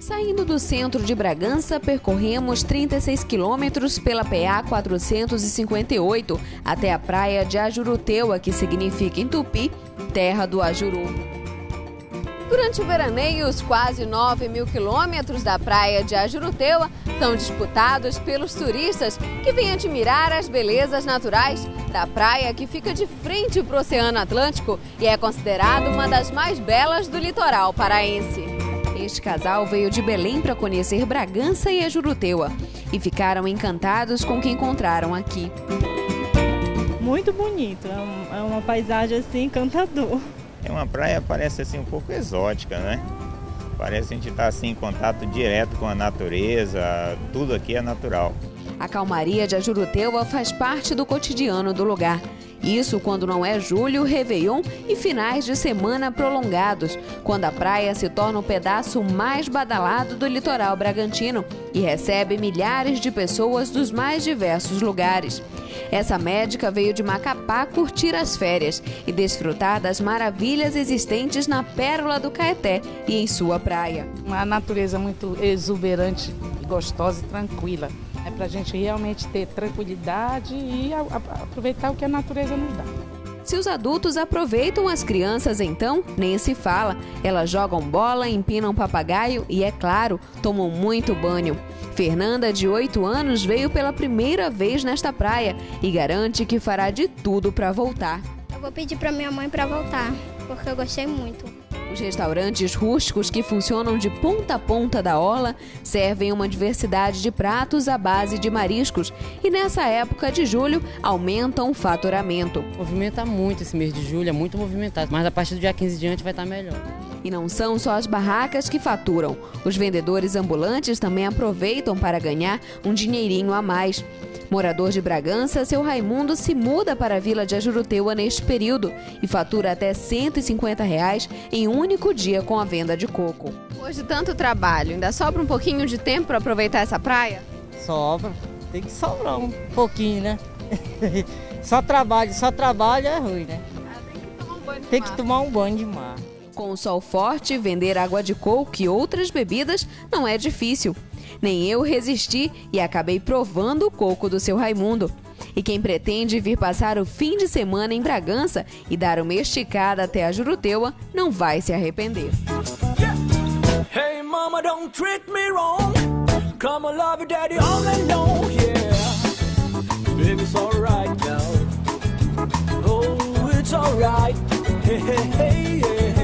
Saindo do centro de Bragança, percorremos 36 quilômetros pela PA 458 até a praia de Ajuruteua, que significa em tupi, terra do ajuru. Durante o veraneio, os quase 9.000 quilômetros da praia de Ajuruteua são disputados pelos turistas que vêm admirar as belezas naturais da praia, que fica de frente para o Oceano Atlântico e é considerada uma das mais belas do litoral paraense. Este casal veio de Belém para conhecer Bragança e Ajuruteua e ficaram encantados com o que encontraram aqui. Muito bonito, é uma paisagem assim encantadora. É uma praia, parece assim um pouco exótica, né? Parece que a gente está assim em contato direto com a natureza, tudo aqui é natural. A calmaria de Ajuruteua faz parte do cotidiano do lugar. Isso quando não é julho, réveillon e finais de semana prolongados, quando a praia se torna o pedaço mais badalado do litoral bragantino e recebe milhares de pessoas dos mais diversos lugares. Essa médica veio de Macapá curtir as férias e desfrutar das maravilhas existentes na Pérola do Caeté e em sua praia. Uma natureza muito exuberante, gostosa e tranquila. É para a gente realmente ter tranquilidade e aproveitar o que a natureza nos dá. Se os adultos aproveitam as crianças, então, nem se fala. Elas jogam bola, empinam papagaio e, é claro, tomam muito banho. Fernanda, de 8 anos, veio pela primeira vez nesta praia e garante que fará de tudo para voltar. Eu vou pedir para minha mãe para voltar, porque eu gostei muito. Os restaurantes rústicos que funcionam de ponta a ponta da orla servem uma diversidade de pratos à base de mariscos e nessa época de julho aumentam o faturamento. Movimenta muito esse mês de julho, é muito movimentado, mas a partir do dia 15 diante vai estar melhor. E não são só as barracas que faturam. Os vendedores ambulantes também aproveitam para ganhar um dinheirinho a mais. Morador de Bragança, seu Raimundo se muda para a Vila de Ajuruteua neste período e fatura até R$ 150 em um único dia com a venda de coco. Depois de tanto trabalho, ainda sobra um pouquinho de tempo para aproveitar essa praia? Sobra, tem que sobrar um pouquinho, né? Só trabalho é ruim, né? Tem que tomar um banho de mar. Com o sol forte, vender água de coco e outras bebidas não é difícil. Nem eu resisti e acabei provando o coco do seu Raimundo. E quem pretende vir passar o fim de semana em Bragança e dar uma esticada até a Ajuruteua não vai se arrepender. Hey mama, don't treat me wrong. Come on, love daddy all alone, yeah. Baby, it's alright now. Oh, it's alright. Hey, hey, hey, yeah.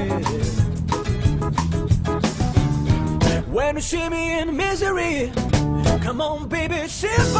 When you see me in misery, come on baby, shift